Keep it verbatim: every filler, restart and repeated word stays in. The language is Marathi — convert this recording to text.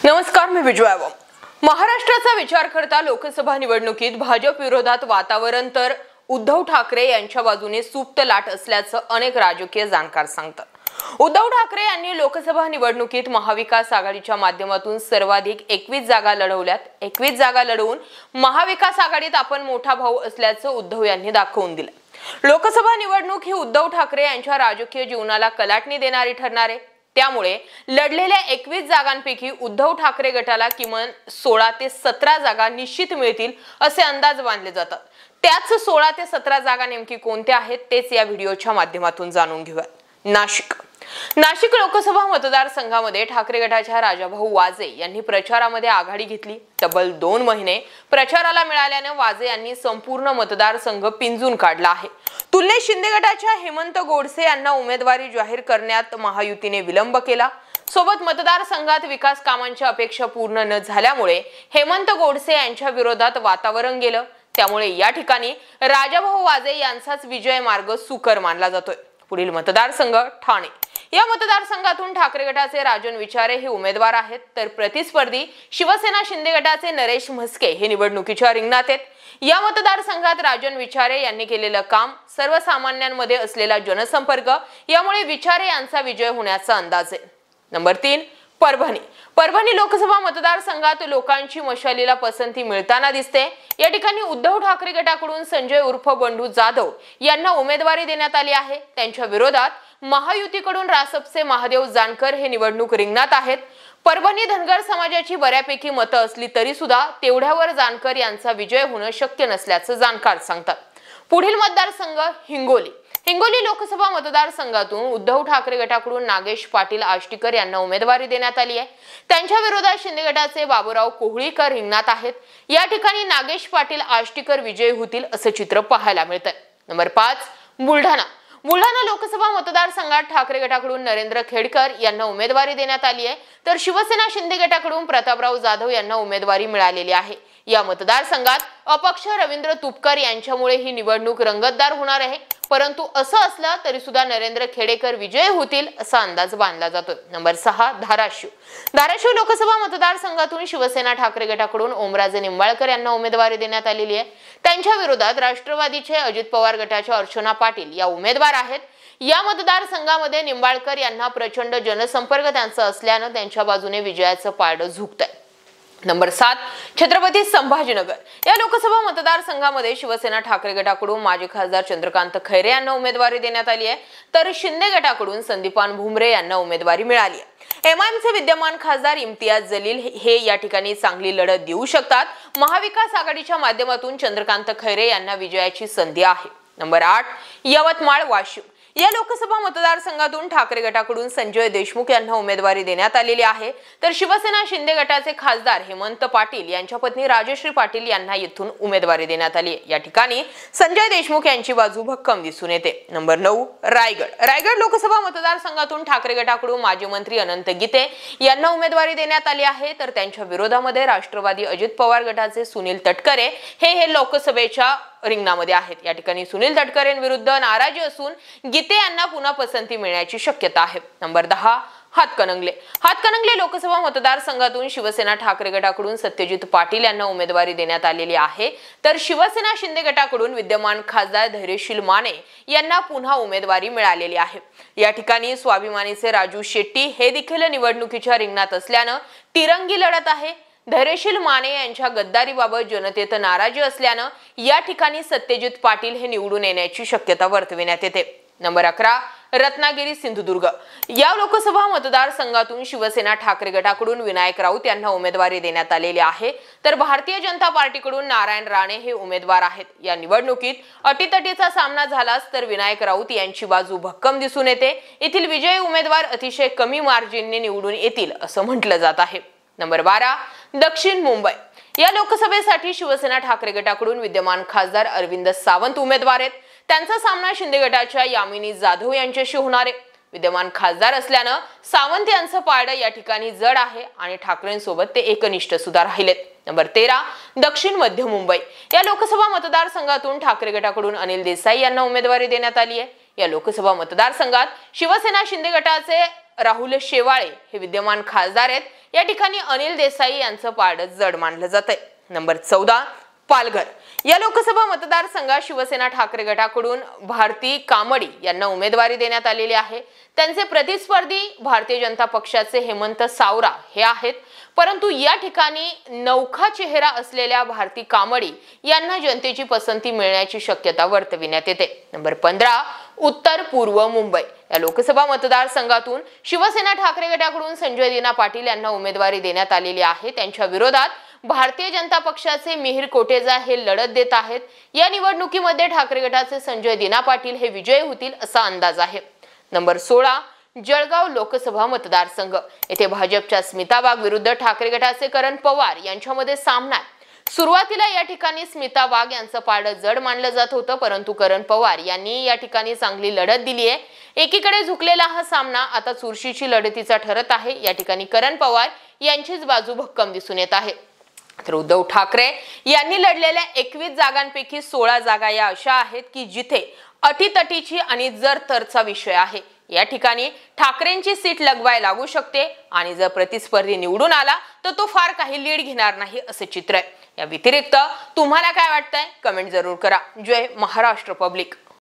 नमस्कार, मी विजया वाम। महाराष्ट्राचा विचार करता लोकसभा निवडणुकीत भाजप विरोधात वातावरण तर उद्धव ठाकरे यांच्या बाजूने सुप्त लाट असल्याचं अनेक राजकीय जाणकार सांगतात। उद्धव ठाकरे यांनी लोकसभा निवडणुकीत महाविकास आघाडीच्या माध्यमातून सर्वाधिक एकवीस जागा लढवल्यात। एकवीस जागा लढवून महाविकास आघाडीत आपण मोठा भाऊ असल्याचं उद्धव यांनी दाखवून दिलं। लोकसभा निवडणूक ही उद्धव ठाकरे यांच्या राजकीय जीवनाला कलाटणी देणारी ठरणार आहे। त्यामुळे लढलेल्या एकवीस जागांपैकी उद्धव ठाकरे गटाला किमान सोळा ते सतरा जागा निश्चित मिळतील असे अंदाज बांधले जातात। त्याच सोळा ते सतरा जागा नेमकी कोणत्या आहेत तेच या व्हिडिओच्या माध्यमातून जाणून घेऊया। नाशिक नाशिक लोकसभा मतदारसंघामध्ये ठाकरे गटाच्या राजाभाऊ वाजे यांनी प्रचारामध्ये आघाडी घेतली। तब्बल दोन महिने प्रचाराला मिळाल्याने वाजे यांनी संपूर्ण मतदारसंघ पिंजून काढला आहे। तुल्य शिंदे गटाच्या हेमंत गोडसे यांना उमेदवारी जाहीर करण्यात महायुतीने विलंब केला। सोबत मतदारसंघात विकास कामांच्या अपेक्षा पूर्ण न झाल्यामुळे हेमंत गोडसे यांच्या विरोधात वातावरण गेलं। त्यामुळे या ठिकाणी राजाभाऊ वाजे यांचाच विजय मार्ग सुकर मानला जातोय। पुढील मतदारसंघ ठाणे। या मतदारसंघातून ठाकरे गटाचे राजन विचारे हे उमेदवार आहेत, तर प्रतिस्पर्धी शिवसेना शिंदे गटाचे नरेश म्हस्के हे निवडणुकीच्या रिंगणात आहेत। या मतदारसंघात राजन विचारे यांनी केलेलं काम, सर्वसामान्यांमध्ये असलेला जनसंपर्क यामुळे विचारे यांचा विजय होण्याचा अंदाज आहे। नंबर तीन परभणी। परभणी लोकसभा मतदारसंघात लोकांची मशालीला पसंती मिळताना दिसते। या ठिकाणी उद्धव ठाकरे गटाकडून संजय उर्फ बंडू जाधव यांना उमेदवारी देण्यात आली आहे। त्यांच्या विरोधात महायुतीकडून रासपचे महादेव जानकर हे निवडणूक रिंगणात आहेत। परभणी धनगर समाजाची बऱ्यापैकी मतं असली तरी सुद्धा तेवढ्यावर जानकर यांचा विजय होणं शक्य नसल्याचं जाणकार सांगतात। पुढील मतदारसंघ हिंगोली। हिंगोली लोकसभा मतदारसंघातून उद्धव ठाकरे गटाकडून नागेश पाटील आष्टीकर यांना उमेदवारी देण्यात आली आहे। त्यांच्या विरोधात शिंदे गटाचे बाबूराव कोहळीकर रिंगणात आहेत। या ठिकाणी नागेश पाटील आष्टीकर विजयी होतील असं चित्र पाहायला मिळतंय। नंबर पाच बुलढाणा। बुलढाणा लोकसभा मतदारसंघात ठाकरे गटाकडून नरेंद्र खेडकर यांना उमेदवारी देण्यात आली आहे, तर शिवसेना शिंदे गटाकडून प्रतापराव जाधव यांना उमेदवारी मिळालेली आहे। या मतदारसंघात अपक्ष रवींद्र तुपकर यांच्यामुळे ही निवडणूक रंगतदार होणार आहे, परंतु असं असलं तरी सुद्धा नरेंद्र खेडेकर विजय होतील असा अंदाज बांधला जातो। नंबर सहा धाराशिव। धाराशिव लोकसभा मतदारसंघातून शिवसेना ठाकरे गटाकडून ओमराजे निंबाळकर यांना उमेदवारी देण्यात आलेली आहे। त्यांच्या विरोधात राष्ट्रवादीचे अजित पवार गटाच्या अर्चना पाटील या उमेदवार आहेत। या मतदारसंघामध्ये निंबाळकर यांना प्रचंड जनसंपर्क त्यांचा असल्यानं त्यांच्या बाजूने विजयाचं पारडं झुकतंय। नंबर सात छत्रपती संभाजीनगर। या लोकसभा मतदारसंघामध्ये शिवसेना ठाकरे गटाकडून माजी खासदार चंद्रकांत खैरे यांना उमेदवारी देण्यात आली आहे, तर शिंदे गटाकडून संदीपान भुमरे यांना उमेदवारी मिळाली आहे। एमआयएमचे विद्यमान खासदार इम्तियाज जलील हे या ठिकाणी चांगली लढत देऊ शकतात। महाविकास आघाडीच्या माध्यमातून चंद्रकांत खैरे यांना विजयाची संधी आहे। नंबर आठ यवतमाळ वाशिम। या लोकसभा मतदारसंघातून ठाकरे गटाकडून संजय देशमुख यांना उमेदवारी देण्यात आलेली आहे, तर शिवसेना शिंदे गटाचे खासदार हेमंत पाटील यांच्या पत्नी राजश्री पाटील यांना येथून उमेदवारी देण्यात आली आहे। या ठिकाणी संजय देशमुख यांची बाजू भक्कम दिसून येते। नंबर नऊ रायगड। रायगड लोकसभा मतदारसंघातून ठाकरे गटाकडून माजी मंत्री अनंत गीते यांना उमेदवारी देण्यात आली आहे, तर त्यांच्या विरोधामध्ये राष्ट्रवादी अजित पवार गटाचे सुनील तटकरे हे हे लोकसभेच्या रिंगणामध्ये आहेत। या ठिकाणी सुनील तटकरेंविरुद्ध नाराजी असून गीते यांना पुन्हा पसंती मिळण्याची शक्यता आहे। नंबर दहा हातकणंगले। हातकणंगले लोकसभा मतदारसंघातून शिवसेना ठाकरे गटाकडून सत्यजित पाटील यांना उमेदवारी देण्यात आलेली आहे, तर शिवसेना शिंदे गटाकडून विद्यमान खासदार धैर्यशील माने यांना पुन्हा उमेदवारी मिळालेली आहे। या ठिकाणी स्वाभिमानीचे राजू शेट्टी हे देखील निवडणुकीच्या रिंगणात असल्यानं तिरंगी लढत आहे। धैर्यशील माने यांच्या गद्दारीबाबत जनतेत नाराजी असल्यानं या ठिकाणी सत्यजित पाटील हे निवडून येण्याची शक्यता वर्तविण्यात येते। नंबर अकरा रत्नागिरी सिंधुदुर्ग। या लोकसभा मतदारसंघातून शिवसेना ठाकरे गटाकडून विनायक राऊत यांना उमेदवारी देण्यात आलेली आहे, तर भारतीय जनता पार्टीकडून नारायण राणे हे उमेदवार आहेत। या निवडणुकीत अटीतटीचा सामना झालाच तर विनायक राऊत यांची बाजू भक्कम दिसून येते। येथील विजयी उमेदवार अतिशय कमी मार्जिनने निवडून येतील असं म्हटलं जात आहे। नंबर बारा दक्षिण मुंबई। या लोकसभेसाठी शिवसेना ठाकरे गटाकडून विद्यमान खासदार अरविंद सावंत उमेदवार आहेत। त्यांचा सामना शिंदे गटाच्या यामिनी जाधव यांच्याशी होणार आहे। विद्यमान खासदार असल्यानं सावंत यांचं पारडं या ठिकाणी जड आहे आणि ठाकरेंसोबत ते एकनिष्ठ सुद्धा राहिलेत। नंबर तेरा दक्षिण मध्य मुंबई। या लोकसभा मतदारसंघातून ठाकरे गटाकडून अनिल देसाई यांना उमेदवारी देण्यात आली आहे। या लोकसभा मतदारसंघात शिवसेना शिंदे गटाचे राहुल शेवाळे हे विद्यमान खासदार आहेत. या ठिकाणी अनिल देसाई यांचं पारड जड मानलं जातंय. नंबर चौदा, पालघर. या लोकसभा मतदारसंघात शिवसेना ठाकरे गटाकडून भारती कामडी यांना उमेदवारी देण्यात आलेली आहे. त्यांचे प्रतिस्पर्धी भारतीय जनता पक्षाचे हेमंत सावरा हे आहेत. परंतु या ठिकाणी नौखा चेहरा असलेल्या भारती कामडी यांना जनतेची पसंती मिळण्याची शक्यता वर्तविण्यात येते. नंबर पंधरा, उत्तर पूर्व मुंबई. या लोकसभा मतदारसंघातून शिवसेना ठाकरे गटाकडून संजय दिना पाटील यांना उमेदवारी देण्यात आलेली आहे. त्यांच्या विरोधात भारतीय जनता पक्षाचे मिहिर कोटेजा हे लढत देत आहेत. या निवडणुकीमध्ये ठाकरे गटाचे संजय दिना पाटील हे विजयी होतील असा अंदाज आहे. नंबर सोळा, जळगाव लोकसभा मतदारसंघ. येथे भाजपच्या स्मिता वाघ विरुद्ध ठाकरे गटाचे करण पवार यांच्यामध्ये सामना आहे. सुरुवातीला या ठिकाणी स्मिता वाघ यांचं पारडं जड मानलं जात होतं, परंतु करण पवार यांनी या ठिकाणी चांगली लढत दिली आहे. एकीकडे झुकलेला हा सामना आता चुरशीची लढतीचा ठरत आहे. या ठिकाणी करण पवार यांचीच बाजू भक्कम दिसून येत आहे. तर उद्धव ठाकरे यांनी लढलेल्या एकवीस जागांपैकी सोळा जागा या अशा आहेत की जिथे अटीतटीची आणि जर तरचा विषय आहे. या ठिकाणी ठाकरेंची सीट लगवाय लागू शकते आणि जर प्रतिस्पर्धी निवडून आला तर तो फार काही लीड घेणार नाही असे चित्र आहे. या व्यतिरिक्त तुम्हाला काय वाटतंय कमेंट जरूर करा. जय महाराष्ट्र पब्लिक.